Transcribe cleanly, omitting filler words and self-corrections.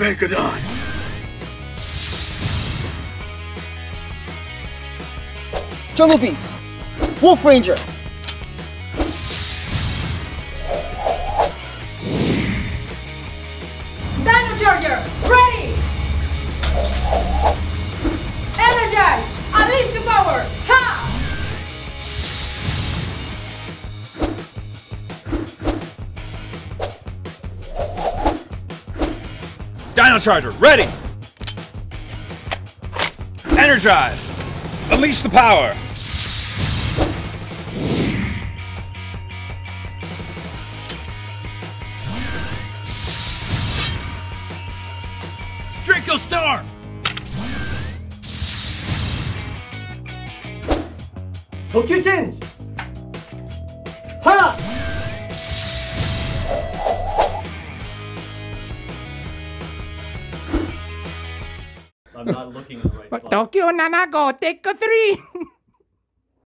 Megadon! Jungle Beast! Wolf Ranger! Dino Charge, ready! Energize! Unleash the power! Ha! Dino Charger, ready! Energize! Unleash the power! Draco Storm! Tokyo Change! Ha! I'm not looking in the right spot. Tokyo Nanago, take a 3!